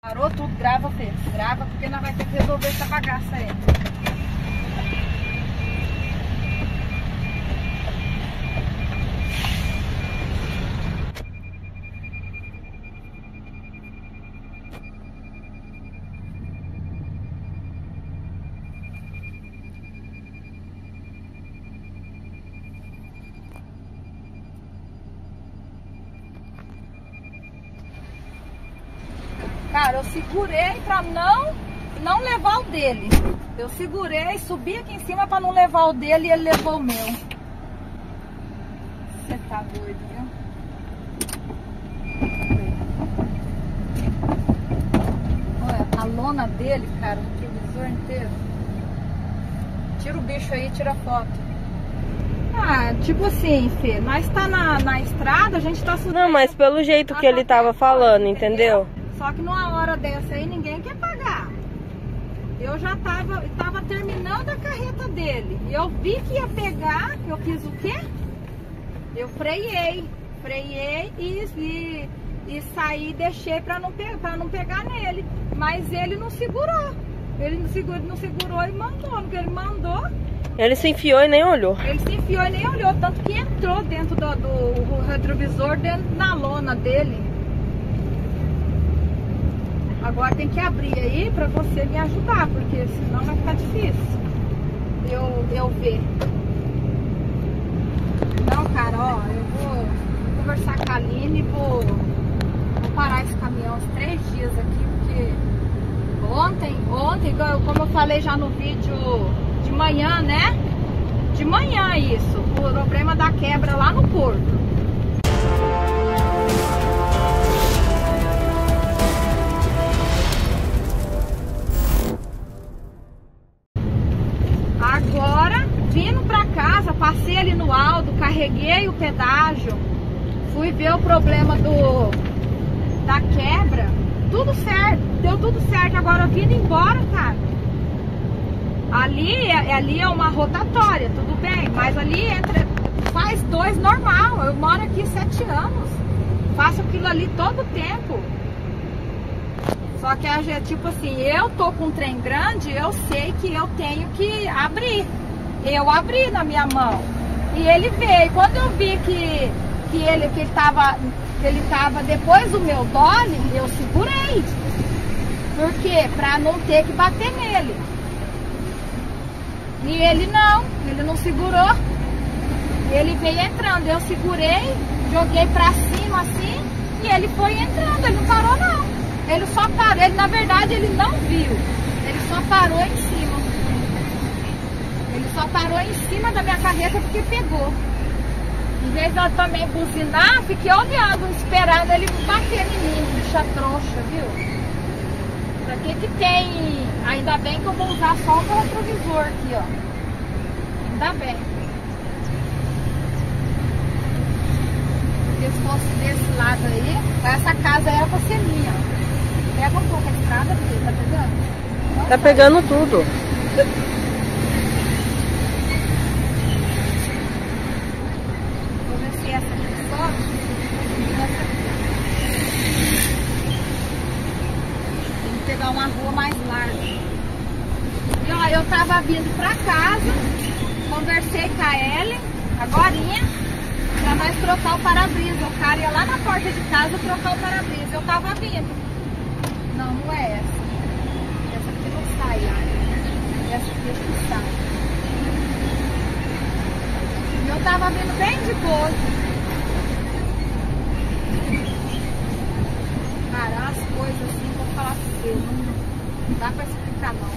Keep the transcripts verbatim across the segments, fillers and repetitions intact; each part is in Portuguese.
Parou tudo, grava, Fê. Grava, porque nós vamos ter que resolver essa bagaça aí. Cara, eu segurei pra não, não levar o dele. Eu segurei, subi aqui em cima pra não levar o dele e ele levou o meu. Você tá doido, viu? Olha, a lona dele, cara, o retrovisor inteiro. Tira o bicho aí, tira a foto. Ah, tipo assim, Fê, nós tá na, na estrada, a gente tá subindo. Não, mas pelo jeito que ele tava falando, entendeu? Só que numa hora dessa aí ninguém quer pagar. Eu já tava, tava terminando a carreta dele. E eu vi que ia pegar, eu fiz o quê? Eu freiei. Freiei e, e, e saí e deixei pra não, pra não pegar nele. Mas ele não segurou. Ele não segurou, não segurou e mandou. No que ele mandou... Ele se enfiou e nem olhou. Ele se enfiou e nem olhou. Tanto que entrou dentro do, do retrovisor, dentro na lona dele. Agora tem que abrir aí pra você me ajudar, porque senão vai ficar difícil eu, eu ver. Não, cara, ó, eu vou conversar com a Aline e vou, vou parar esse caminhão uns três dias aqui, porque ontem, ontem, como eu falei já no vídeo de manhã, né? De manhã isso, o problema da quebra lá no porto. Agora, vindo pra casa, passei ali no Aldo, carreguei o pedágio, fui ver o problema do da quebra, tudo certo, deu tudo certo. Agora, vindo embora, cara, ali, ali é uma rotatória, tudo bem, mas ali entra, faz dois normal. Eu moro aqui sete anos, faço aquilo ali todo o tempo. Só que é tipo assim, eu tô com um trem grande, eu sei que eu tenho que abrir. Eu abri na minha mão. E ele veio. Quando eu vi que, que, ele, que, ele tava, que ele tava depois do meu dolly, eu segurei. Por quê? Pra não ter que bater nele. E ele não, ele não segurou. Ele veio entrando, eu segurei, joguei pra cima assim, e ele foi entrando, ele não parou não. Ele só parou, ele na verdade ele não viu, ele só parou em cima. Ele só parou em cima da minha carreta porque pegou. Em vez de eu também buzinar, fiquei olhando, esperando ele bater em mim, bicha troncha, viu? Pra que que tem? Ainda bem que eu vou usar só o retrovisor aqui, ó. Ainda bem. Porque se fosse desse lado aí, essa casa era pra ser minha, ó. Pega um pouco a estrada, porque tá pegando? Nossa, tá pegando tudo. Vou ver se essa aqui sobe. Tem que pegar uma rua mais larga. E ó, eu tava vindo pra casa, conversei com a Ellen, agorinha, pra nós trocar o para-brisa. O cara ia lá na porta de casa trocar o para-brisa. Eu tava vindo. Não, não é essa. Essa aqui não sai, ó. Essa aqui não sai. E eu tava vindo bem de boa. Cara, as coisas assim, vou falar pra você, não, não dá pra explicar não.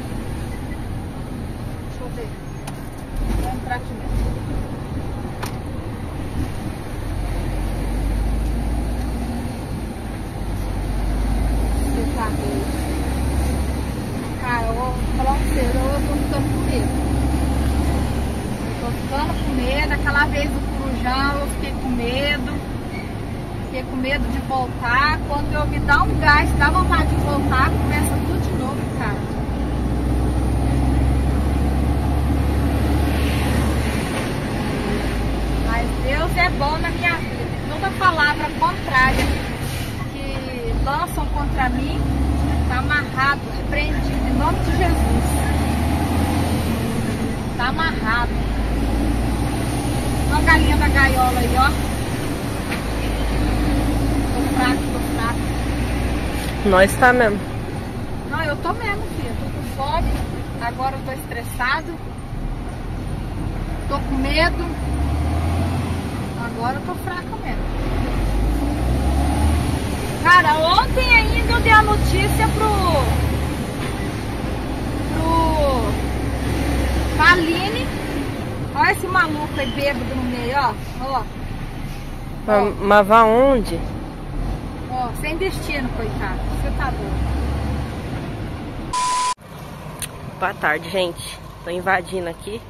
Deixa eu ver. Vou entrar aqui mesmo. Cara, eu vou falar pra você, eu tô ficando com medo. Eu tô ficando com medo. Aquela vez do Corujão eu fiquei com medo. Fiquei com medo de voltar. Quando eu me dá um gás, dá vontade de voltar, começa tudo de novo, cara. Mas Deus é bom na minha vida. Nunca palavra contrária. Que lançam contra mim, tá amarrado, repreendido, em nome de Jesus. Tá amarrado. Olha a galinha da gaiola aí, ó. Tô fraco, tô fraco. Nós tá mesmo. Não, eu tô mesmo, filha. Tô com fome. Agora eu tô estressado. Tô com medo. Agora eu tô fraca mesmo. Cara, ontem ainda eu dei a notícia pro... Pro... Aline. Olha esse maluco aí bêbado no meio, ó. Ó. Mas, mas vá onde? Ó, sem destino, coitado. Você tá doido. Boa tarde, gente. Tô invadindo aqui.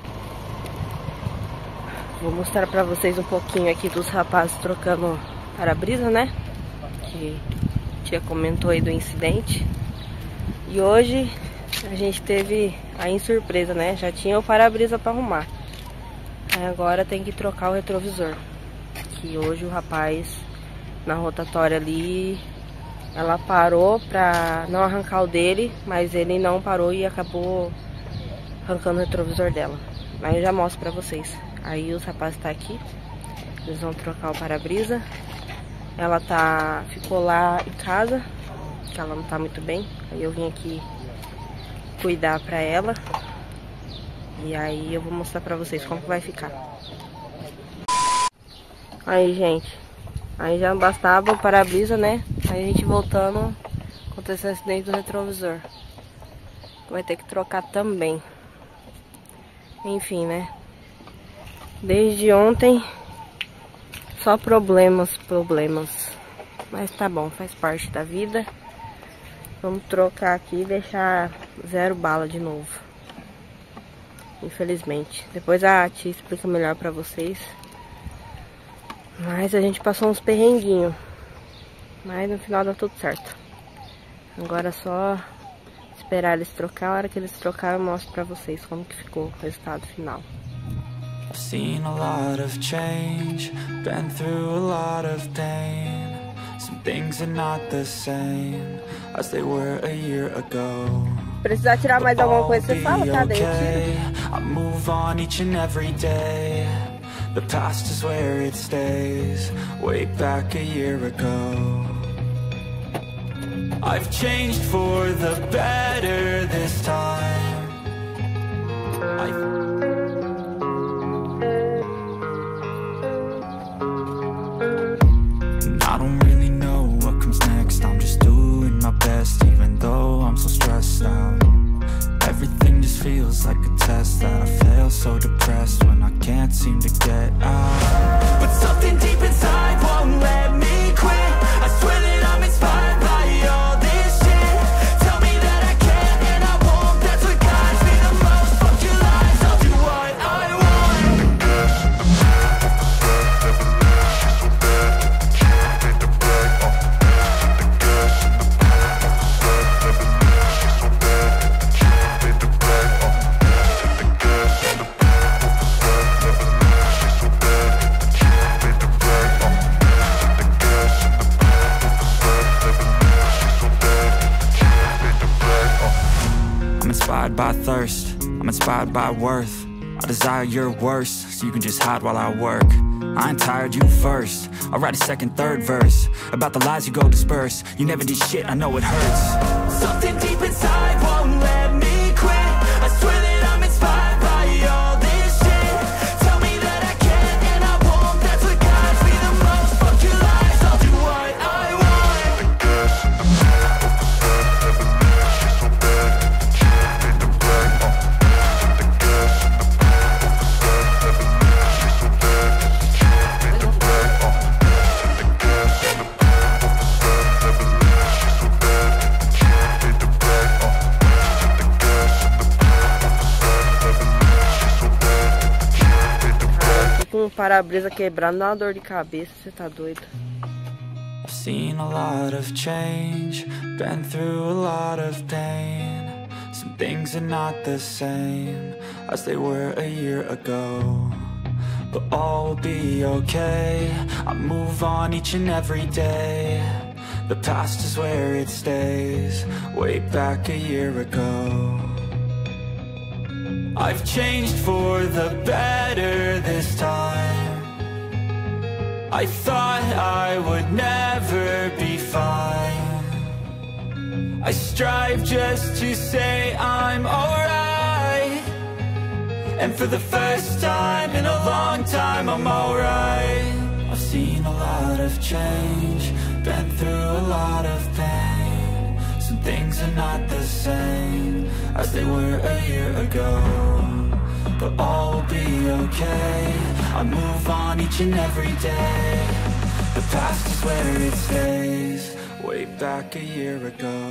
Vou mostrar pra vocês um pouquinho aqui dos rapazes trocando para-brisa, né? Que a tia comentou aí do incidente. E hoje a gente teve aí surpresa, né? Já tinha o para-brisa pra arrumar. Aí agora tem que trocar o retrovisor. Que hoje o rapaz, na rotatória ali, ela parou pra não arrancar o dele, mas ele não parou e acabou arrancando o retrovisor dela. Aí eu já mostro pra vocês. Aí os rapazes tá aqui, eles vão trocar o para-brisa. Ela tá, ficou lá em casa, que ela não tá muito bem. Aí eu vim aqui cuidar pra ela. E aí eu vou mostrar pra vocês como que vai ficar. Aí, gente, aí já bastava o para-brisa, né? Aí a gente voltando, aconteceu o acidente do retrovisor. Vai ter que trocar também. Enfim, né? Desde ontem, só problemas, problemas. Mas tá bom, faz parte da vida. Vamos trocar aqui e deixar zero bala de novo. Infelizmente. Depois a tia explica melhor pra vocês. Mas a gente passou uns perrenguinhos. Mas no final dá tudo certo. Agora é só esperar eles trocar. A hora que eles trocar eu mostro pra vocês como que ficou o resultado final. I've seen a lot of change, been through a lot of pain. Some things are not the same as they were a year ago. Precisar tirar mais alguma coisa, você fala, tá? Daí eu tiro. I move on each and every day. The past is where it stays, way back a year ago. I've changed for the better this time. I've I don't really know what comes next. I'm just doing my best, even though I'm so stressed out. Everything just feels like a test that I fail, so depressed when I can't seem to get out. But something deep inside won't let me quit. I swear that I'm inspired by all this shit. Tell me that I can and I won't. That's what guides me the most. Fuck your lies, I'll do what I want. By thirst, I'm inspired by worth. I desire your worst, so you can just hide while I work. I ain't tired, you first. I'll write a second, third verse about the lies you go disperse. You never did shit, I know it hurts. Something deep inside won't let me quit. I swear that I'm inspired by all this shit. Tell me that I can and I won't. That's what guides me the most. Fuck your lies, I'll do what I want. Com o para-brisa quebrando, dá uma dor de cabeça, você tá doido. I've seen a lot of change, been through a lot of pain. Some things are not the same as they were a year ago. But all will be okay, I move on each and every day. The past is where it stays, way back a year ago. I've changed for the better this time. I thought I would never be fine. I strive just to say I'm alright, and for the first time in a long time I'm alright. I've seen a lot of change, been through a lot of pain. Some things are not the same as they were a year ago, but all will be okay. I move on each and every day. The past is where it stays, way back a year ago.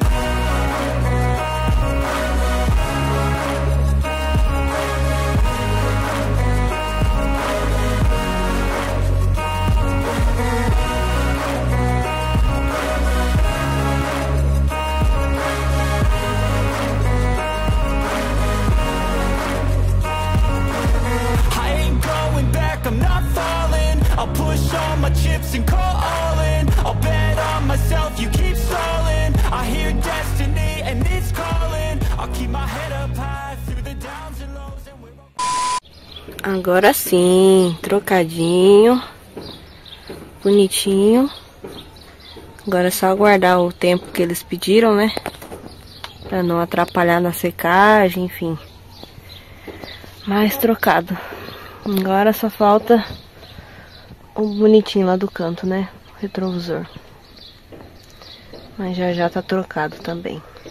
I'm not falling, I'll push all my chips and call all in. I'll bet on myself, you keep stalling. I hear destiny and it's calling. I'll keep my head up high through the downs and lows and we're... Agora sim, trocadinho, bonitinho. Agora é só aguardar o tempo que eles pediram, né? Pra não atrapalhar na secagem, enfim. Mais trocado. Agora só falta o bonitinho lá do canto, né? O retrovisor. Mas já já tá trocado também.